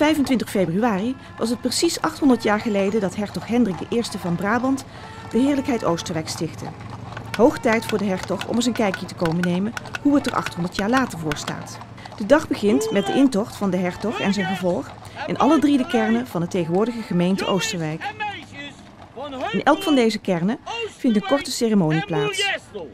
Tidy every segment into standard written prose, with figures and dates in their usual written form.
25 februari was het precies 800 jaar geleden dat hertog Hendrik I van Brabant de heerlijkheid Oosterwijk stichtte. Hoog tijd voor de hertog om eens een kijkje te komen nemen hoe het er 800 jaar later voor staat. De dag begint met de intocht van de hertog en zijn gevolg in alle 3 de kernen van de tegenwoordige gemeente Oosterwijk. In elk van deze kernen vindt een korte ceremonie plaats.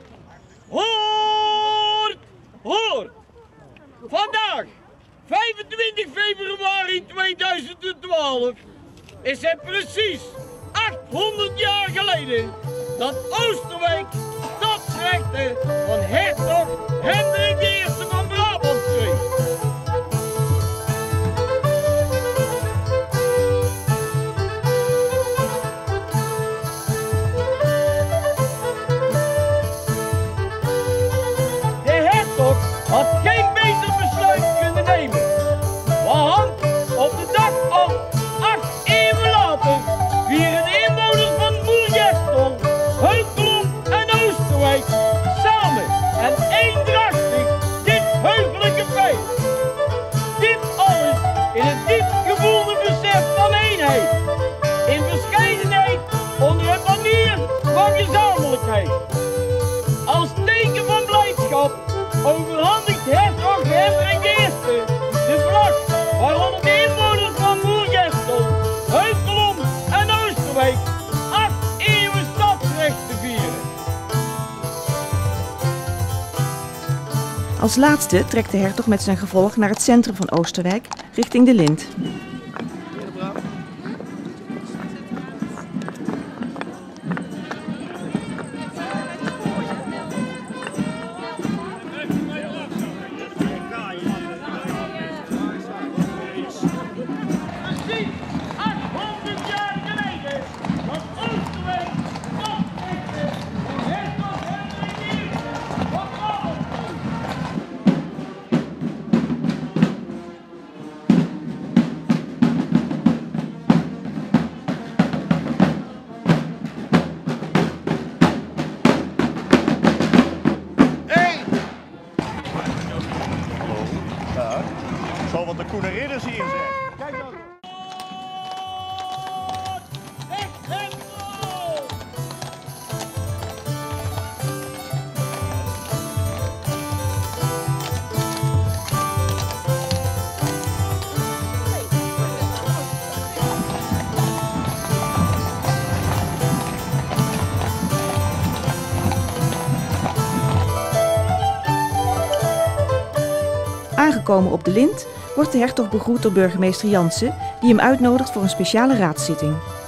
Hoort! Hoort! Vandaag, 25 februari 2012, is het precies 800 jaar geleden dat Oosterwijk stadsrechten van hertog Hendrik I van Brabant kreeg. De hertog had geen beter besluit kunnen nemen. Want op de dag al 8 eeuwen later vieren de inwoners van Moergestel, Heukelom en Oosterwijk samen en eendrachtig dit heugelijke feit. Dit alles in het diep gevoelde besef van eenheid, in verscheidenheid onder het banier van gezamenlijkheid. Als teken van blijdschap overhandigt hertog Hendrik I de vlag waaronder de inwoners van Moergestel, Heukelom en Oosterwijk 8 eeuwen stadsrechten vieren. Als laatste trekt de hertog met zijn gevolg naar het centrum van Oosterwijk richting de Lint. Precies 800 jaar geleden was Oosterwijk stadsrechten van hertog Hendrik I van Brabant. Zal wat de Koene Ridders hier zijn. Kijk dan. Aangekomen op de Lint wordt de hertog begroet door burgemeester Jansen, die hem uitnodigt voor een speciale raadszitting.